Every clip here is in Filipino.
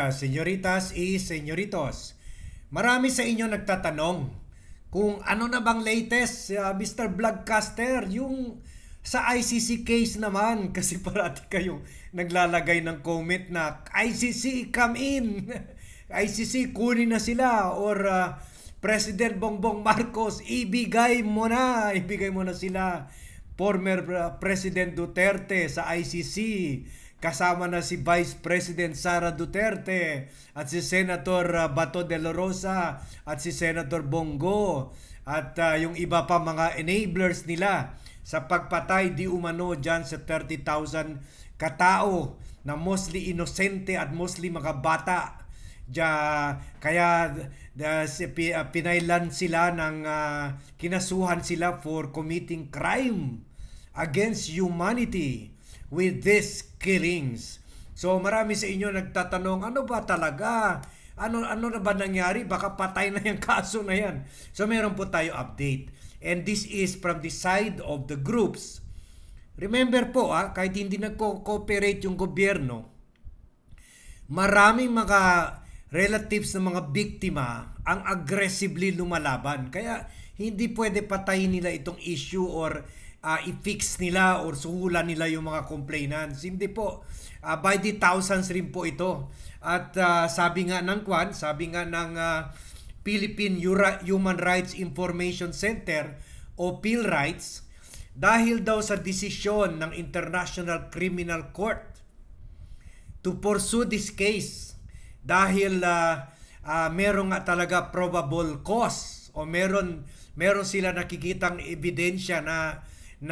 señoritas y señoritos. Marami sa inyo nagtatanong kung ano na bang latest, Mr. Vlogcaster, yung sa ICC case naman. Kasi parati kayong naglalagay ng comment na ICC come in, ICC kunin na sila, or President Bongbong Marcos ibigay mo na sila. Former President Duterte sa ICC, kasama na si Vice President Sara Duterte at si Senator Bato de la Rosa at si Senator Bongo at yung iba pa mga enablers nila sa pagpatay di umano dyan sa 30,000 katao na mostly inosente at mostly mga bata. Kaya pinailan sila ng kinasuhan sila for committing crime against humanity with these killings. So marami sa inyo nagtatanong, ano ba talaga? Ano na ba nangyari? Baka patay na yung kaso na yan. So meron po tayo update. And this is from the side of the groups. Remember po, kahit hindi nagko-cooperate yung gobyerno, maraming mga relatives ng mga biktima ang aggressively lumalaban. Kaya hindi pwede patayin nila itong issue or i-fix nila or suhulan nila yung mga complainants. Hindi po. By the thousands rin po ito. At sabi nga ng Philippine Human Rights Information Center o PhilRights, dahil daw sa desisyon ng International Criminal Court to pursue this case, dahil meron nga talaga probable cause o meron sila nakikitang ebidensya na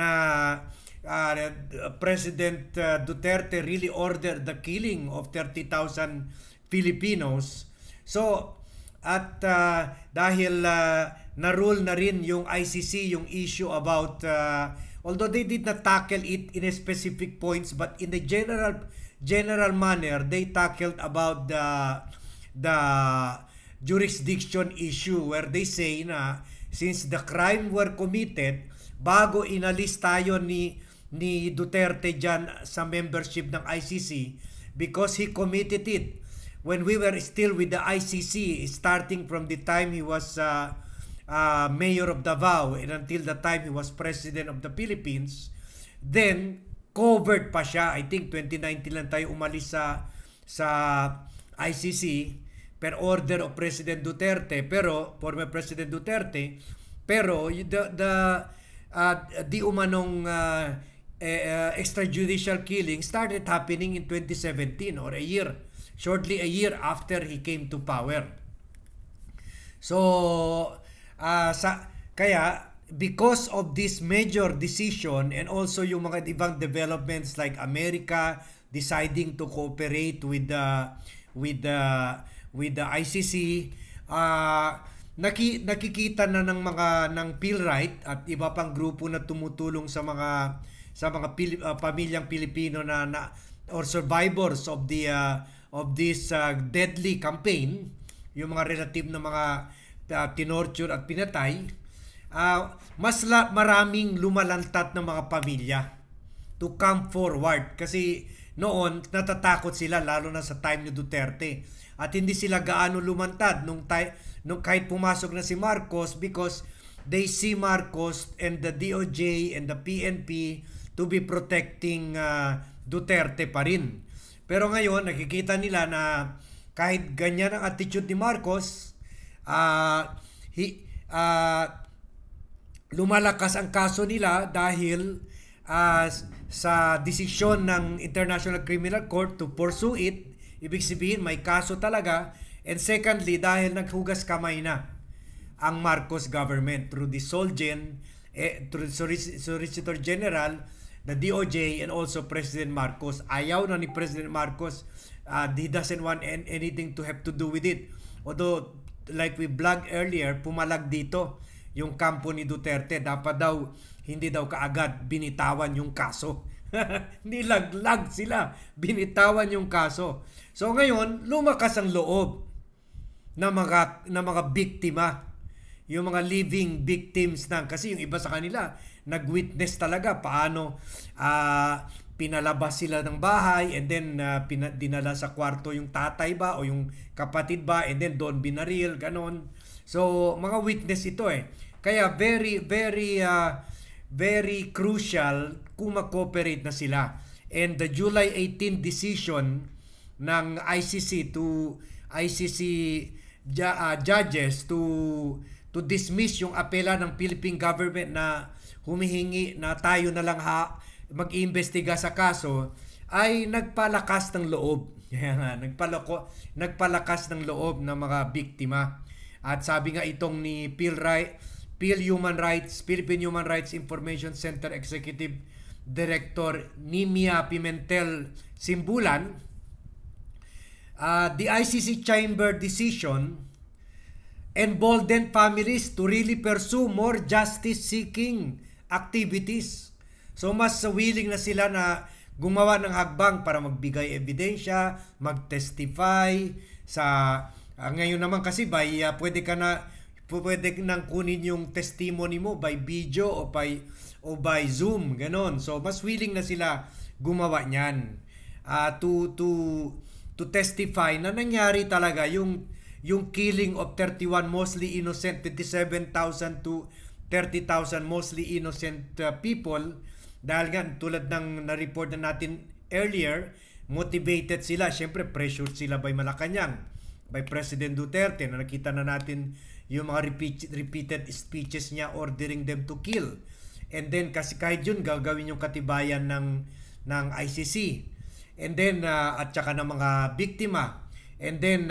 President Duterte really ordered the killing of 30,000 Filipinos. So at dahil na-rule na rin yung ICC yung issue about although they did not tackle it in a specific points, but in the general manner they tackled about the jurisdiction issue, where they say na since the crime were committed bago inalis tayo ni Duterte dyan sa membership ng ICC, because he committed it when we were still with the ICC, starting from the time he was mayor of Davao and until the time he was president of the Philippines. Then covered pa siya. I think 2019 lang tayo umalis sa ICC per order of President Duterte, pero former President Duterte, pero di umanong extrajudicial killing started happening in 2017, or shortly a year after he came to power. So kaya because of this major decision and also yung mga ibang developments like America deciding to cooperate with the ICC, nakikita na ng PhilRight at iba pang grupo na tumutulong sa mga pamilyang Pilipino na or survivors of this deadly campaign, yung mga relative na mga tinorture at pinatay. Maraming lumalantat ng mga pamilya to come forward, kasi noon natatakot sila lalo na sa time ni Duterte, at hindi sila gaano lumantad nung kahit pumasok na si Marcos, because they see Marcos and the DOJ and the PNP to be protecting Duterte pa rin. Pero ngayon nakikita nila na kahit ganyan ang attitude ni Marcos, lumalakas ang kaso nila dahil sa desisyon ng International Criminal Court to pursue it. Ibig sabihin may kaso talaga. And secondly, dahil naghugas kamay na ang Marcos government through the Solgen, through the Solicitor General, the DOJ, and also President Marcos. Ayaw na ni President Marcos. He doesn't want anything to have to do with it. Although, like we vlogged earlier, pumalag dito yung kampo ni Duterte. Dapat daw, hindi daw kaagad binitawan yung kaso. Nilaglag sila. Binitawan yung kaso. So ngayon, lumakas ang loob ng mga biktima. Yung mga living victims na. Kasi yung iba sa kanila, nag-witness talaga paano pinalabas sila ng bahay, and then dinala sa kwarto yung tatay ba o yung kapatid ba, and then doon binaril, ganon. So mga witness ito eh. Kaya very very crucial kung mag-cooperate na sila. And the July 18 decision ng ICC judges to dismiss yung apela ng Philippine government na humihingi na tayo na lang mag-iimbestiga sa kaso, ay nagpalakas ng loob. Nagpalakas ng loob ng mga biktima. At sabi nga itong ni Philippine Human Rights Information Center Executive Director Nimia Pimentel Simbulan, the ICC chamber decision emboldened families to really pursue more justice-seeking activities. So mas willing na sila na gumawa ng hakbang para magbigay ebidensya, mag-testify sa ngayon naman kasi pwede nang kunin yung testimony mo by video o by Zoom, ganon. So mas willing na sila gumawa niyan to testify na nangyari talaga yung killing of 31 mostly innocent, 27,000 to 30,000 mostly innocent people. Dahil nga tulad ng na-report na natin earlier, motivated sila, syempre pressured sila by Malacanang, by President Duterte, na nakita na natin yung mga repeated speeches niya ordering them to kill. And then kasi kahit yun gagawin yung katibayan ng ICC. And then at saka ng mga biktima. And then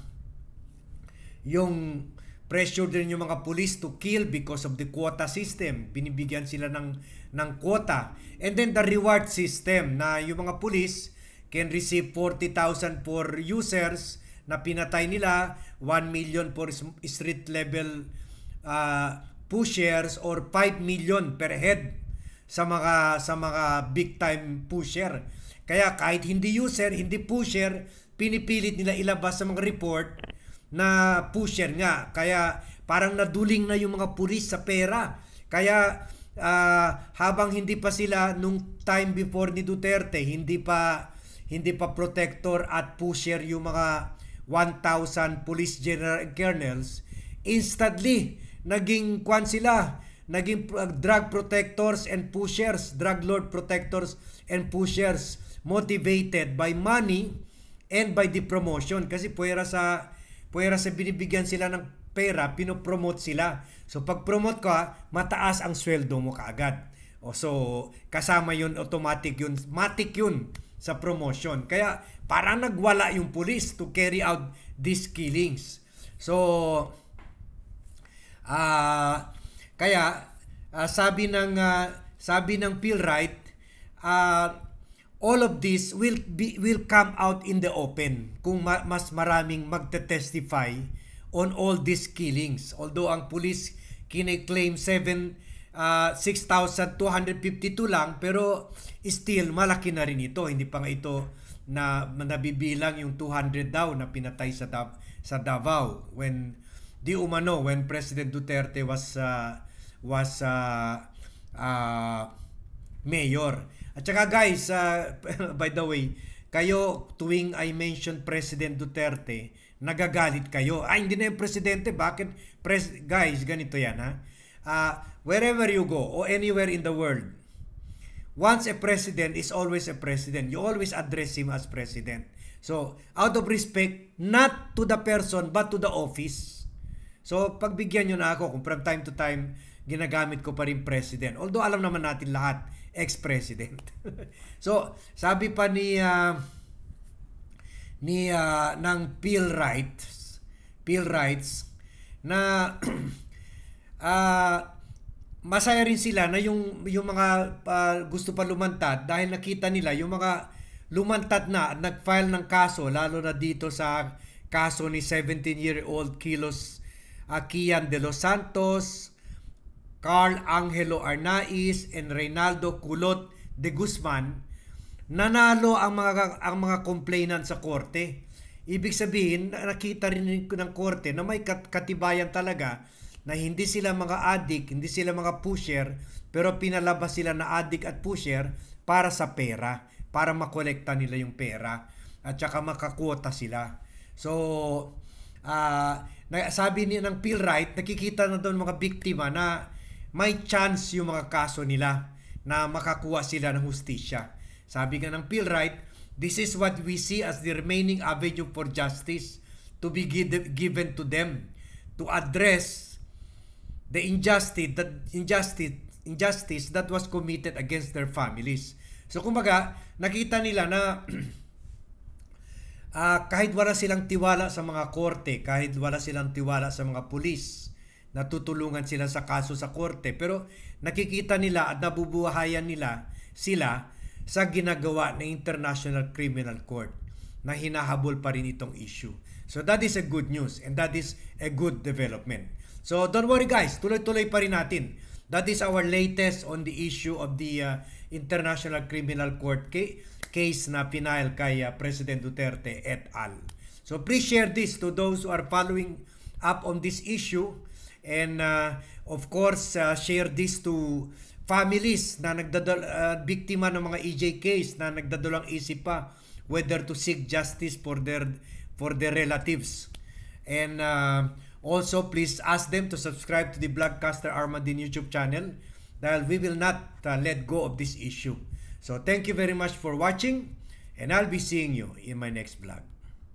yung pressure din yung mga police to kill because of the quota system. Binibigyan sila ng quota. And then the reward system na yung mga police can receive 40,000 for users na pinatay nila, 1 million for street level pushers, or 5 million per head sa mga big time pusher. Kaya kahit hindi user, hindi pusher, pinipilit nila ilabas sa mga report na pusher nga. Kaya parang naduling na yung mga pulis sa pera. Kaya habang hindi pa sila nung time before ni Duterte, hindi pa protector at pusher yung mga 1,000 police general and colonels, instantly naging drug protectors and pushers, drug lord protectors and pushers, motivated by money and by the promotion. Kasi puwera sa binibigyan sila ng pera, pinopromote sila. So pag promote ka, mataas ang sweldo mo kaagad. So kasama yun, matik yun sa promotion. Kaya parang nagwala yung police to carry out these killings. So sabi ng PhilRight, all of this will come out in the open kung mas maraming magte-testify on all these killings. Although ang police kine-claim 6,252 lang, pero still malaki na rin ito. Hindi pa nga ito na nabibilang yung 200 daw na pinatay sa Davao when President Duterte was mayor. At saka guys, by the way, kayo tuwing I mention President Duterte, nagagalit kayo. Hindi na yung presidente, bakit? Guys, ganito yan ha. Wherever you go or anywhere in the world, once a president is always a president. You always address him as president. So, out of respect, not to the person but to the office. So, pagbigyan nyo na ako kung from time to time ginagamit ko pa rin president. Although alam naman natin lahat, ex-president. So, sabi pa ng PhilRights na masaya rin sila na yung mga gusto pa lumantad dahil nakita nila yung mga lumantad na nag-file ng kaso, lalo na dito sa kaso ni 17-year-old Kian de los Santos, Carl Angelo Arnaiz, and Reynaldo Culot de Guzman. Nanalo ang mga complainant sa korte. Ibig sabihin, nakita rin ng korte na may katibayan talaga na hindi sila mga addict, hindi sila mga pusher, pero pinalabas sila na addict at pusher para sa pera, para makolekta nila yung pera at saka makakwota sila. So, sabi ni ng PhilRight, nakikita na doon mga biktima na may chance yung mga kaso nila na makakuha sila ng hustisya. Sabi nga ng PhilRight, this is what we see as the remaining avenue for justice to be given to them to address the injustice that was committed against their families. So kumbaga, nakita nila na kahit wala silang tiwala sa mga korte, kahit wala silang tiwala sa mga pulis, natutulungan sila sa kaso sa korte, pero nakikita nila at nabubuhayan nila sila sa ginagawa ng International Criminal Court na hinahabol pa rin itong issue. So that is a good news and that is a good development. So don't worry guys, tuloy-tuloy pa rin natin. That is our latest on the issue of the International Criminal Court case na pinile kay President Duterte et al. So please share this to those who are following up on this issue, and of course share this to families na biktima ng mga EJ case na nagdadulang isip pa whether to seek justice for their relatives. And also please ask them to subscribe to the Vlogcaster Armadin YouTube channel dahil we will not let go of this issue. So thank you very much for watching, and I'll be seeing you in my next vlog.